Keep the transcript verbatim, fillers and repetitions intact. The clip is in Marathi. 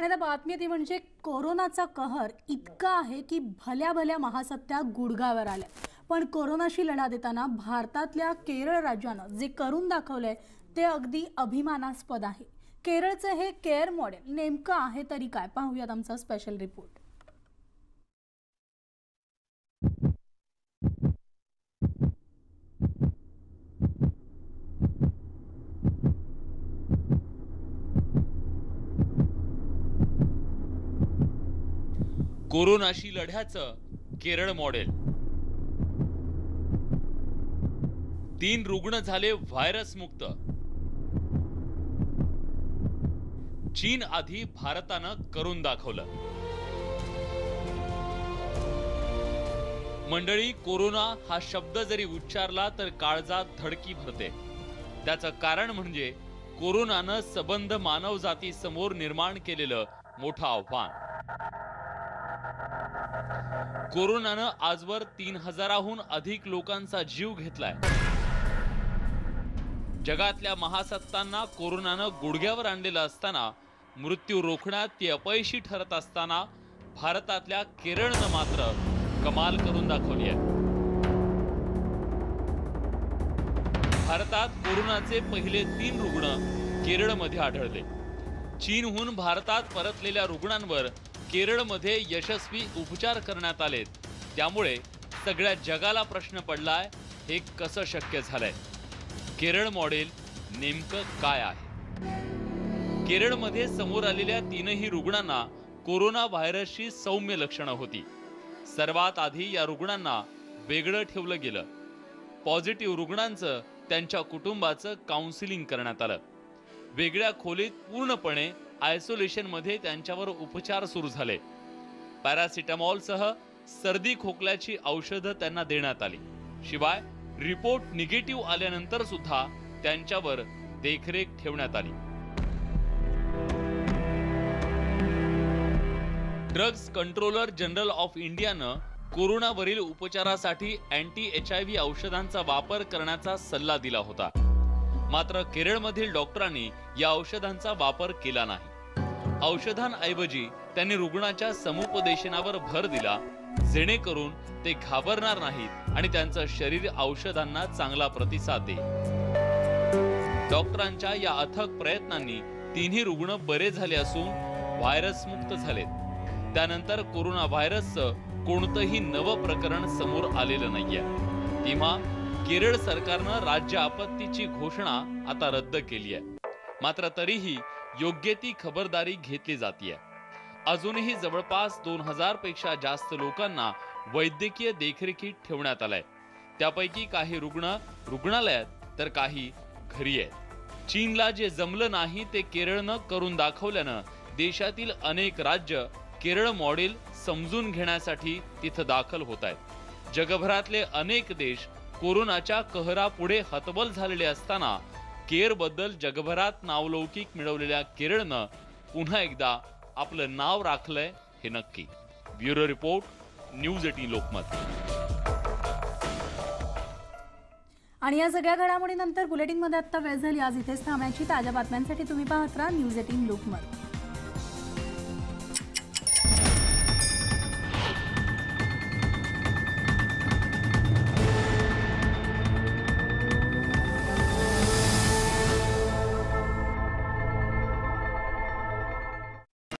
आणि आता बातमी ती म्हणजे कोरोनाचा कहर इतका आहे की भल्या भल्या महासत्ता गुडघावर आल्या। पण कोरोनाशी लढा देताना भारतातल्या केरळ राज्यानं जे करून दाखवलंय ते अगदी अभिमानास्पद आहे। केरळचे हे केअर मॉडेल नेमकं आहे तरी काय, पाहूयात आमचा स्पेशल रिपोर्ट। कोरोनाशी लढ्याचं केरळ मॉडेल। तीन रुग्ण झाले व्हायरस मुक्त। चीन आधी भारतानं करून दाखवलं। मंडळी, कोरोना हा शब्द जरी उच्चारला तर काळजात धडकी भरते। त्याचं कारण म्हणजे कोरोनानं सबंध मानवजाती समोर निर्माण केलेलं मोठं आव्हान। कोरोनानं आजवर तीन हजाराहून अधिक लोकांचा जीव घेतलाय। जगातल्या महासत्तांना कोरोनानं गुडघ्यावर आणलेलं असताना, मृत्यू रोखण्यात ती अपयशी ठरत असताना भारतातल्या केरळनं मात्र कमाल करून दाखवली आहे। भारतात कोरोनाचे पहिले तीन रुग्ण केरळमध्ये आढळले। चीनहून भारतात परतलेल्या रुग्णांवर केरळमध्ये यशस्वी उपचार करण्यात आले। त्यामुळे सगळ्या जगाला प्रश्न पडलाय, हे कसं शक्य झालंय? केरळ मॉडेल नेमकं काय आहे? केरळमध्ये समोर आलेल्या तीनही रुग्णांना कोरोना व्हायरसची सौम्य लक्षणं होती। सर्वात आधी या रुग्णांना वेगळं ठेवलं गेलं। पॉझिटिव्ह रुग्णांचं त्यांच्या कुटुंबाचं काउन्सिलिंग करण्यात आलं। वेगळ्या खोलीत पूर्णपणे आयसोलेशन मध्ये त्यांच्यावर उपचार सुरू झाले। पॅरासिटामॉलसह सर्दी खोकल्याची औषधं त्यांना देण्यात आली। शिवाय रिपोर्ट निगेटिव्ह आल्यानंतर सुद्धा त्यांच्यावर देखरेख ठेवण्यात आली। ड्रग्ज कंट्रोलर जनरल ऑफ इंडियानं कोरोनावरील उपचारासाठी अँटी एच आय व्ही औषधांचा वापर करण्याचा सल्ला दिला होता। मात्र केरळमधील डॉक्टरांनी या औषधांचा वापर केला नाही। औषधांऐवजी त्यांनी रुग्णाच्या समुपदेशनावर भर दिला, जेणेकरून ते घाबरणार नाहीत आणि त्यांचं शरीर औषधांना चांगला प्रतिसाद देईल। डॉक्टरांच्या या अथक प्रयत्नांनी तिन्ही रुग्ण बरे झाले असून व्हायरस मुक्त झालेत। त्यानंतर कोरोना व्हायरसचं कोणतंही नवं प्रकरण समोर आलेलं नाहीये। तेव्हा केरळ सरकारनं राज्य आपत्तीची घोषणा आता रद्द केली आहे। मात्र तरीही योग्य ती खबरदारी घेतली जातीये। अजूनही जवळपास दोन हजार पेक्षा जास्त लोकांना वैद्यकीय देखरेखीत ठेवण्यात आलंय। त्यापैकी काही रुग्ण रुग्णालयात तर काही घरी आहेत। चीनला जे जमलं नाही ते केरळनं करून दाखवल्यानं देशातील अनेक राज्य केरळ मॉडेल समजून घेण्यासाठी तिथं दाखल होत आहेत। जगभरातले अनेक देश कोरोनाच्या कहरापुढे हतबल झालेले असताना केअर बद्दल जगभरात नावलौकिक मिळवलेल्या केरळनं पुन्हा एकदा आपलं नाव राखलंय हे नक्की। Bureau report, news eighteen Lokmat. आणि या सगळ्या घडामोडीनंतर बुलेटिनमध्ये आता वेळ झाली आज इथेच थांबण्याची। ताज्या बातम्यांसाठी तुम्ही पाहत राहा न्यूज एटीन लोकमत।